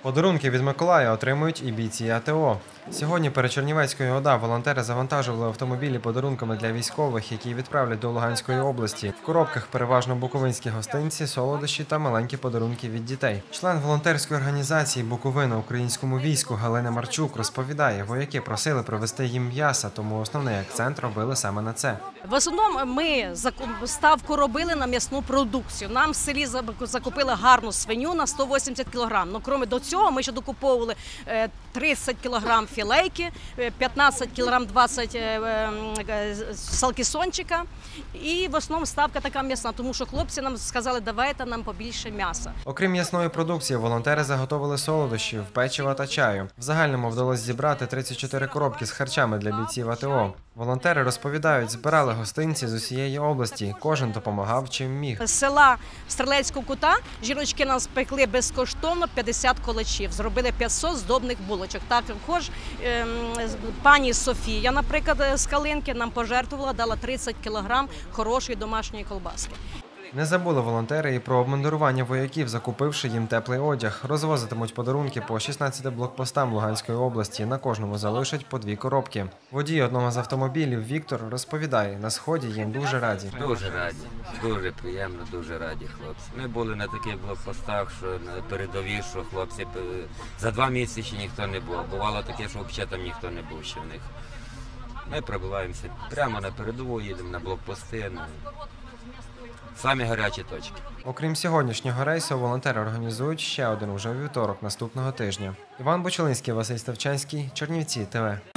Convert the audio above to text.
Подарунки від Миколая отримують і бійці АТО. Сьогодні перед Чернівецькою ОДА волонтери завантажували автомобілі подарунками для військових, які відправлять до Луганської області. В коробках переважно буковинські гостинці, солодощі та маленькі подарунки від дітей. Член волонтерської організації «Буковина» українському війську Галина Марчук розповідає, вояки просили привезти їм м'яса, тому основний акцент робили саме на це. В основному ми ставку робили на м'ясну продукцію. Нам в селі закупили гарну свиню на 180 кг. Ну, крім до цього, ми ще докуповували 30 кг філейки, 15 кг 20 салкісончика. І в основному ставка така м'ясна, тому що хлопці нам сказали, давайте нам побільше м'яса. Окрім м'ясної продукції, волонтери заготовили солодощів, печива та чаю. В загальному вдалося зібрати 34 коробки з харчами для бійців АТО. Волонтери розповідають, збирали гостинці з усієї області. Кожен допомагав, чим міг. З села Стрілецького Кута жіночки нам спекли безкоштовно 50 кулачів. Зробили 500 здобних булочок. Також пані Софія, наприклад, з Калинки нам пожертвувала, дала 30 кг хорошої домашньої колбаски. Не забули волонтери і про обмундирування вояків, закупивши їм теплий одяг. Розвозитимуть подарунки по 16 блокпостам Луганської області. На кожному залишать по 2 коробки. Водій одного з автомобілів Віктор розповідає, на Сході їм дуже раді. Дуже раді, дуже приємно, дуже раді хлопці. Ми були на таких блокпостах, що на передовій, що хлопці за 2 місяці ще ніхто не був. Бувало таке, що взагалі там ніхто не був ще в них. Ми пробиваємося прямо на передову, їдемо на блокпости. Самі гарячі точки. Окрім сьогоднішнього рейсу, волонтери організують ще один уже у вівторок наступного тижня. Іван Бочелинський, Василь Ставчанський, Чернівці ТВ.